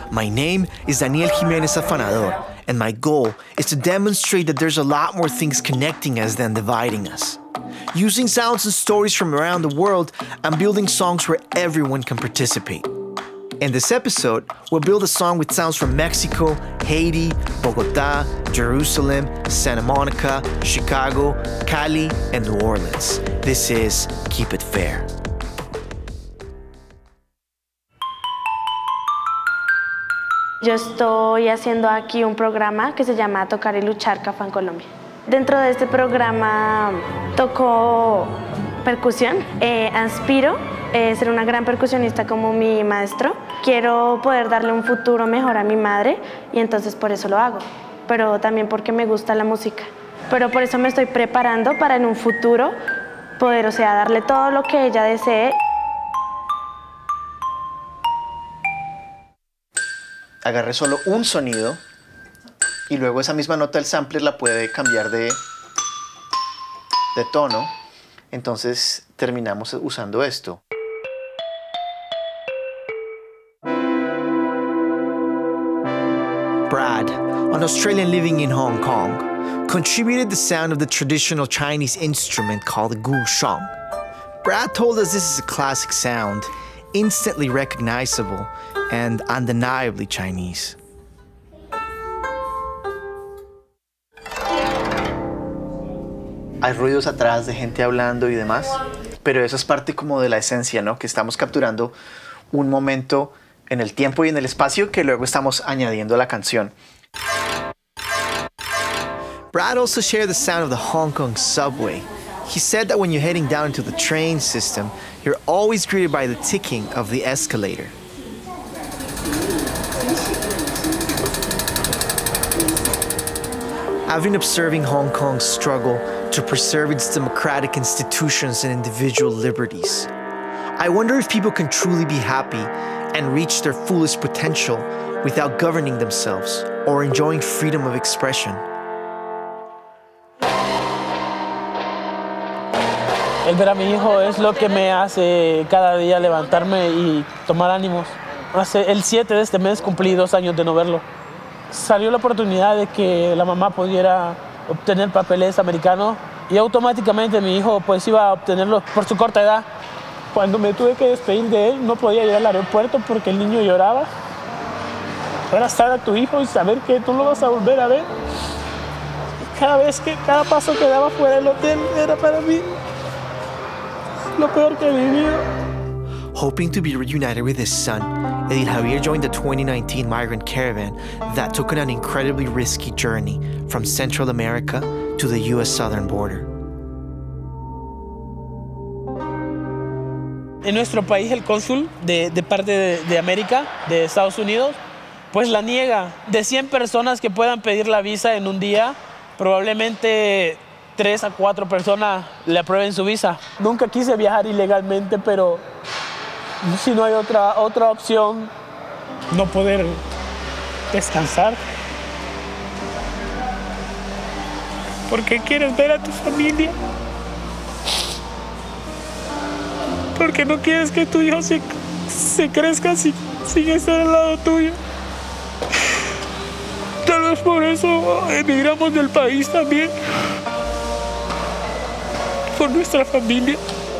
My name is Daniel Jimenez Afanador, and my goal is to demonstrate that there's a lot more things connecting us than dividing us. Using sounds and stories from around the world, I'm building songs where everyone can participate. In this episode, we'll build a song with sounds from Mexico, Haiti, Bogotá, Jerusalem, Santa Monica, Chicago, Cali, and New Orleans. This is Keep It Fair. Yo estoy haciendo aquí un programa que se llama Tocar y Luchar Afro-Colombian. Dentro de este programa toco percusión, aspiro a ser una gran percusionista como mi maestro. Quiero poder darle un futuro mejor a mi madre y entonces por eso lo hago, pero también porque me gusta la música. Pero por eso me estoy preparando para en un futuro poder, darle todo lo que ella desee. Agarre solo un sonido y luego esa misma nota del sampler la puede cambiar de tono. Entonces terminamos usando esto. Brad, an Australian living in Hong Kong, contributed the sound of the traditional Chinese instrument called the guzheng. Brad told us this is a classic sound, instantly recognizable and undeniably Chinese. Hay ruidos atrás de gente hablando y demás, pero eso es parte como de la esencia, ¿no? Que estamos capturando un momento en el tiempo y en el espacio que luego estamos añadiendo a la canción. Brad also shared the sound of the Hong Kong subway. He said that when you're heading down into the train system, you're always greeted by the ticking of the escalator. I've been observing Hong Kong's struggle to preserve its democratic institutions and individual liberties. I wonder if people can truly be happy and reach their fullest potential without governing themselves or enjoying freedom of expression. El ver a mi hijo es lo que me hace cada día levantarme y tomar ánimos. El 7 de este mes cumplí 2 años de no verlo. Salió la oportunidad de que la mamá pudiera obtener papeles americanos y automáticamente mi hijo pues iba a obtenerlos por su corta edad. Cuando me tuve que despedir de él no podía ir al aeropuerto porque el niño lloraba. Abrazar a tu hijo y saber que tú lo vas a volver a ver. Cada paso que daba fuera del hotel era para mí lo peor que he vivido. Hoping to be reunited with his son, Edil Javier joined the 2019 migrant caravan that took on an incredibly risky journey from Central America to the U.S. southern border. En nuestro país el cónsul de parte de América, de Estados Unidos, pues la niega. De 100 personas que puedan pedir la visa en un día, probablemente 3 a 4 personas le aprueben su visa. Nunca quise viajar ilegalmente, pero si no hay otra opción, no poder descansar. Porque quieres ver a tu familia. Porque no quieres que tu hijo se crezca sin estar al lado tuyo. Tal vez por eso emigramos del país también. Por nuestra familia.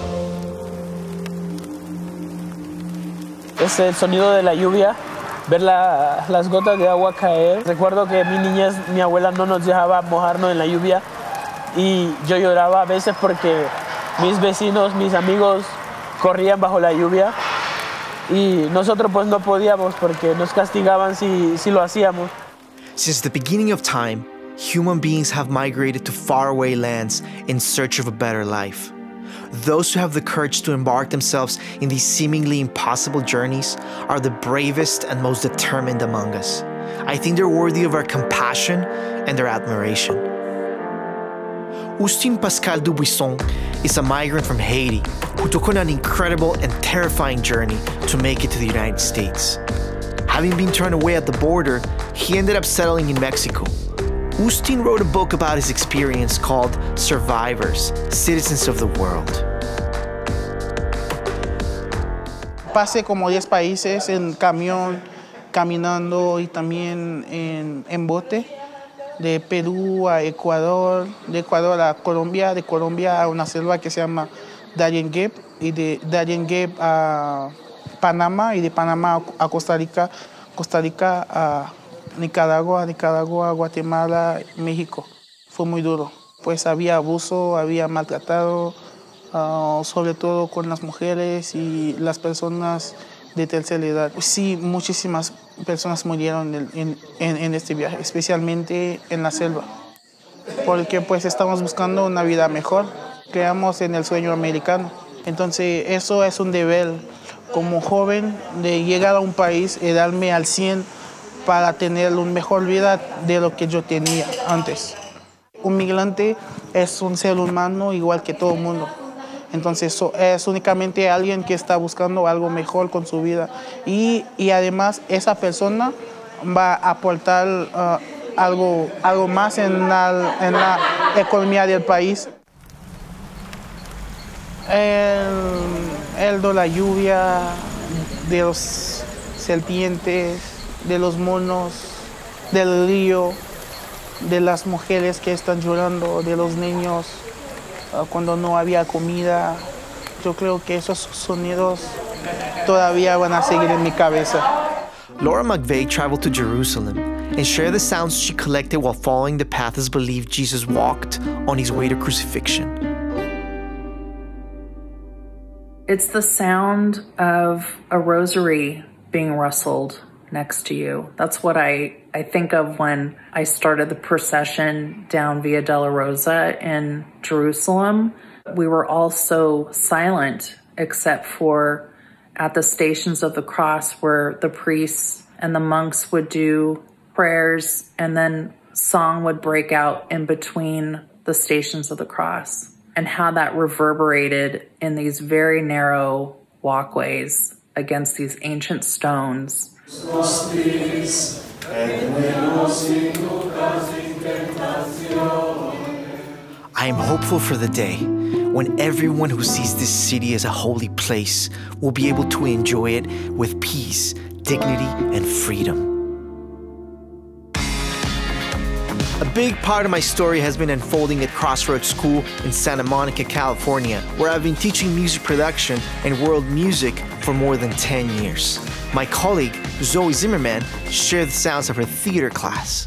Es el sonido de la lluvia, ver las gotas de agua caer. Recuerdo que en mi niñez mi abuela no nos dejaba mojarnos en la lluvia y yo lloraba a veces porque mis vecinos, mis amigos corrían bajo la lluvia y nosotros pues no podíamos porque nos castigaban si lo hacíamos. Since the beginning of time, human beings have migrated to faraway lands in search of a better life. Those who have the courage to embark themselves in these seemingly impossible journeys are the bravest and most determined among us. I think they're worthy of our compassion and their admiration. Justine Pascal Dubuisson is a migrant from Haiti who took on an incredible and terrifying journey to make it to the United States. Having been turned away at the border, he ended up settling in Mexico. Justine wrote a book about his experience called Survivors, Citizens of the World. Pasé como 10 países en camión, caminando y también en bote, de Perú a Ecuador, de Ecuador a Colombia, de Colombia a una selva que se llama Darien-Gap, y de Darien-Gap a Panamá, y de Panamá a Costa Rica, Costa Rica a Nicaragua, Nicaragua a Guatemala, México. Fue muy duro, pues había abuso, había maltratado, sobre todo con las mujeres y las personas de tercera edad. Sí, muchísimas personas murieron en este viaje, especialmente en la selva, porque pues estamos buscando una vida mejor, creamos en el sueño americano. Entonces eso es un deber como joven de llegar a un país y darme al 100 para tener una mejor vida de lo que yo tenía antes. Un migrante es un ser humano igual que todo el mundo. Entonces es únicamente alguien que está buscando algo mejor con su vida. Y además esa persona va a aportar algo más en la economía del país. El de la lluvia, de los serpientes, de los monos, del río, de las mujeres que están llorando, de los niños cuando no había comida. Yo creo que esos sonidos todavía van a seguir en mi cabeza. Laura McVeigh traveled to Jerusalem and shared the sounds she collected while following the path as believed Jesus walked on his way to crucifixion. It's the sound of a rosary being rustled next to you. That's what I think of when I started the procession down Via Dolorosa in Jerusalem. We were all so silent except for at the Stations of the Cross, where the priests and the monks would do prayers and then song would break out in between the Stations of the Cross, and how that reverberated in these very narrow walkways against these ancient stones. I am hopeful for the day when everyone who sees this city as a holy place will be able to enjoy it with peace, dignity, and freedom. A big part of my story has been unfolding at Crossroads School in Santa Monica, California, where I've been teaching music production and world music for more than 10 years. My colleague, Zoe Zimmerman, shared the sounds of her theater class.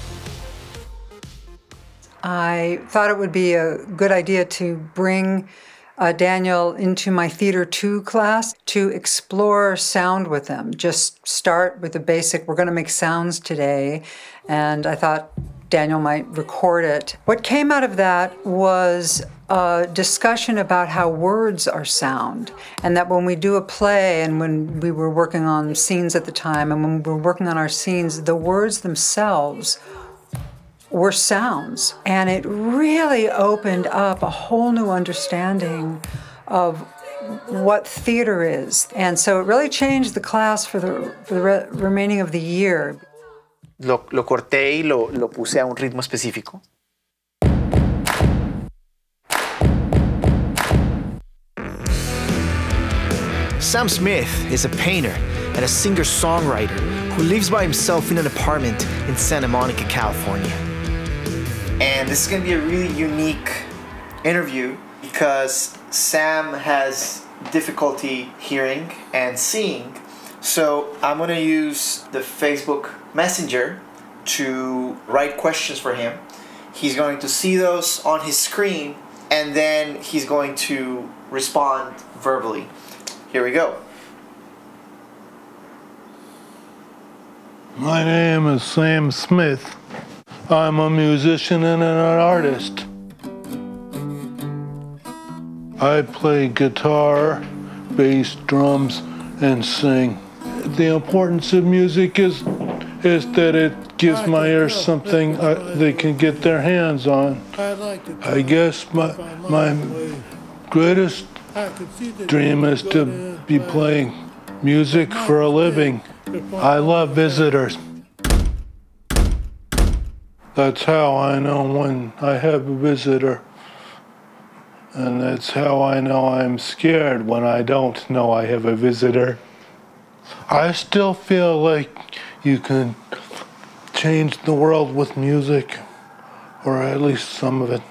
I thought it would be a good idea to bring Daniel into my Theater 2 class to explore sound with him. Just start with the basic, we're going to make sounds today, and I thought Daniel might record it. What came out of that was a discussion about how words are sound, and that when we do a play, and when we were working on scenes at the time, and when we were working on our scenes, the words themselves were sounds. And it really opened up a whole new understanding of what theater is. And so it really changed the class for the remaining of the year. Lo corté y lo puse a un ritmo específico. Sam Smith is a painter and a singer-songwriter who lives by himself in an apartment in Santa Monica, California. And this is going to be a really unique interview because Sam has difficulty hearing and seeing. So I'm going to use the Facebook Messenger to write questions for him. He's going to see those on his screen, and then he's going to respond verbally. Here we go. My name is Sam Smith. I'm a musician and an artist. I play guitar, bass, drums, and sing. The importance of music is that it gives my ears something they can get their hands on. I guess my greatest dream is to be playing music for a living. I love visitors. That's how I know when I have a visitor. And that's how I know I'm scared when I don't know I have a visitor. I still feel like you can change the world with music, or at least some of it.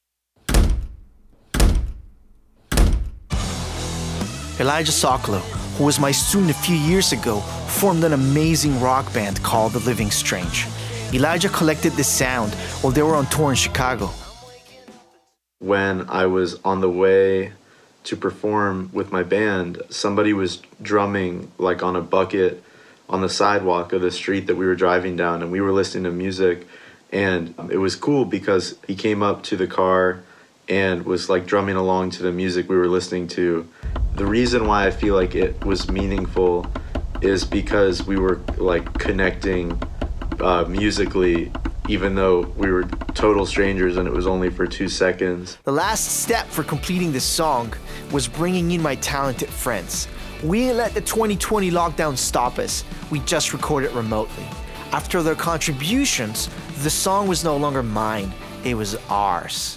Elijah Sokolow, who was my student a few years ago, formed an amazing rock band called The Living Strange. Elijah collected this sound while they were on tour in Chicago. When I was on the way to perform with my band, somebody was drumming like on a bucket on the sidewalk of the street that we were driving down, and we were listening to music, and it was cool because he came up to the car and was like drumming along to the music we were listening to. The reason why I feel like it was meaningful is because we were like connecting musically, even though we were total strangers and it was only for 2 seconds. The last step for completing this song was bringing in my talented friends. We didn't let the 2020 lockdown stop us. We just recorded remotely. After their contributions, the song was no longer mine, it was ours.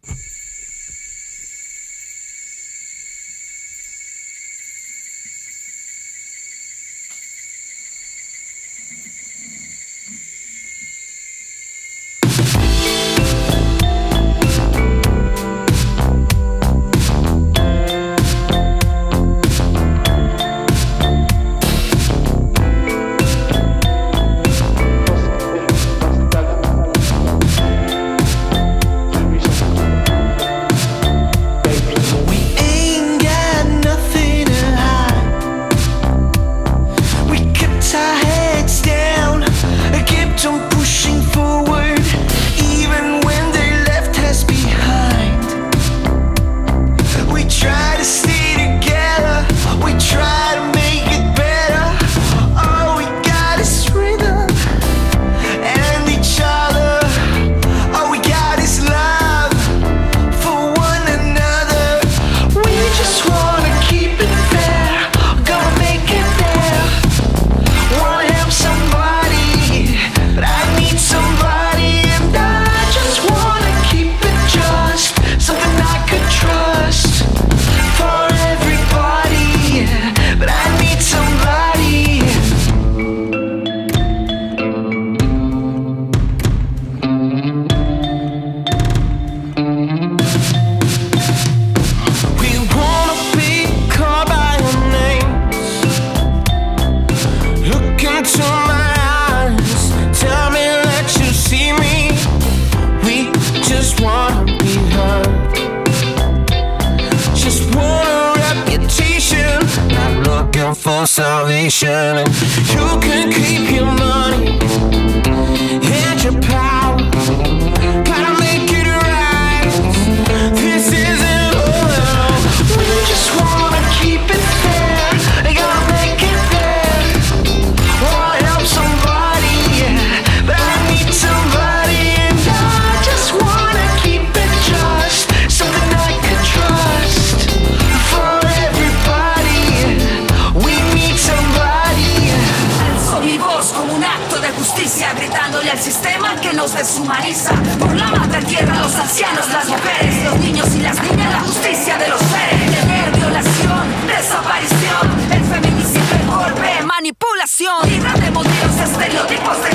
For salvation, you can keep your money and your power. Gotta make it right. This isn't all. We just wanna keep it fair. Gotta make it fair. Wanna help somebody, but I need somebody, and I just wanna keep it just something I could trust for everybody. Alzo mi voz como un acto de justicia, gritándole al sistema que nos deshumaniza. Por la madre tierra, los ancianos, las mujeres, los niños y las niñas, la justicia de los seres. Tener violación, desaparición, el feminicidio, el golpe, manipulación. Libramos de los estereotipos de